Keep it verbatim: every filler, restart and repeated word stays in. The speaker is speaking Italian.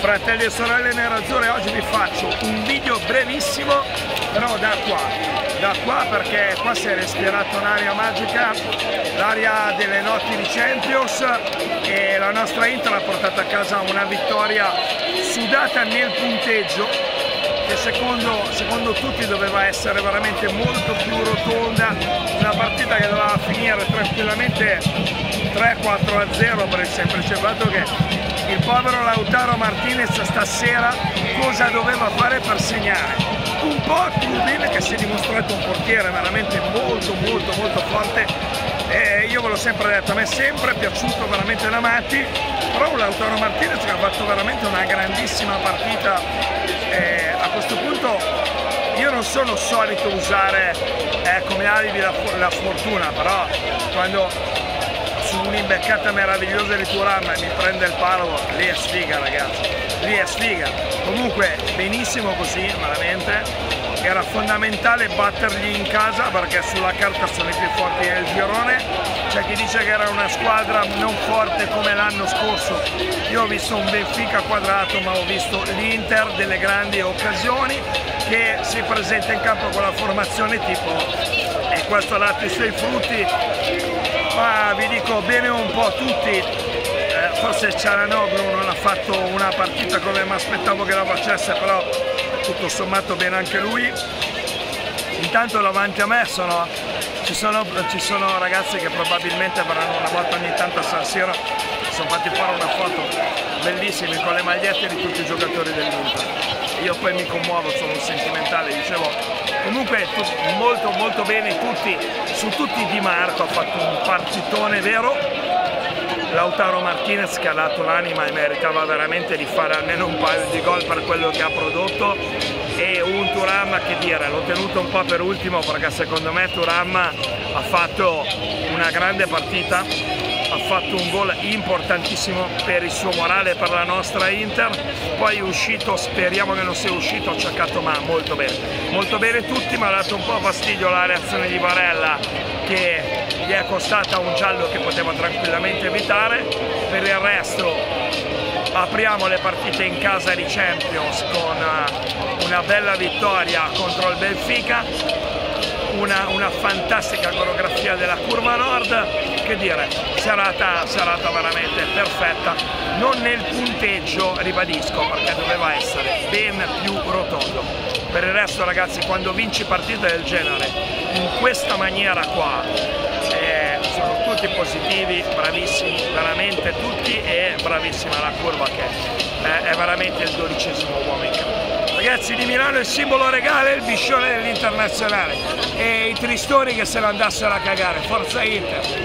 Fratelli e sorelle nerazzurre, oggi vi faccio un video brevissimo, però da qua, da qua perché qua si è respirata un'aria magica, l'aria delle notti di Champions, e la nostra Inter ha portato a casa una vittoria sudata nel punteggio, che secondo, secondo tutti doveva essere veramente molto più rotonda, una partita che doveva finire tranquillamente tre quattro a zero, per il semplice fatto che il povero Lautaro Martinez stasera cosa doveva fare per segnare? Un po' Trubin, che si è dimostrato un portiere veramente molto molto molto forte, e io ve l'ho sempre detto, a me è sempre piaciuto veramente da matti, però un Lautaro Martinez che ha fatto veramente una grandissima partita. E a questo punto io non sono solito usare eh, come alibi la, la fortuna, però quando su un'imbeccata meravigliosa di Thuram mi prende il palo, lì è sfiga ragazzi, lì è sfiga. Comunque benissimo così, veramente. Era fondamentale battergli in casa perché sulla carta sono i più forti del girone. C'è chi dice che era una squadra non forte come l'anno scorso. Io ho visto un Benfica quadrato, ma ho visto l'Inter delle grandi occasioni, che si presenta in campo con la formazione tipo, e questo ha dato i suoi frutti. Ma vi dico bene un po' tutti, eh, forse Çalhanoğlu non ha fatto una partita come mi aspettavo che la facesse, però tutto sommato bene anche lui. Intanto davanti a me sono, ci, sono, ci sono ragazzi che probabilmente verranno una volta ogni tanto a San Siro, sono fatti fare una foto bellissima con le magliette di tutti i giocatori dell'Inter. Io poi mi commuovo, sono un sentimentale, dicevo, comunque molto molto bene tutti, su tutti Di Marco ha fatto un partitone vero, Lautaro Martinez che ha dato l'anima e meritava veramente di fare almeno un paio di gol per quello che ha prodotto, e un Thuram che dire, l'ho tenuto un po' per ultimo perché secondo me Thuram ha fatto una grande partita, ha fatto un gol importantissimo per il suo morale e per la nostra Inter, poi è uscito, speriamo che non sia uscito, ha cercato ma molto bene, molto bene tutti, ma ha dato un po' fastidio la reazione di Barella che gli è costata un giallo che poteva tranquillamente evitare. Per il resto apriamo le partite in casa di Champions con una bella vittoria contro il Benfica, una, una fantastica coreografia della curva nord, che dire, serata, serata veramente perfetta, non nel punteggio, ribadisco, perché doveva essere ben più rotondo. Per il resto ragazzi, quando vinci partite del genere in questa maniera qua, eh, sono tutti positivi, bravissimi, veramente tutti, e bravissima la curva che eh, è veramente il dodicesimo uomo in campo. Ragazzi, di Milano il simbolo regale, il biscione dell'Internazionale, e i tristori che se ne andassero a cagare, forza Inter!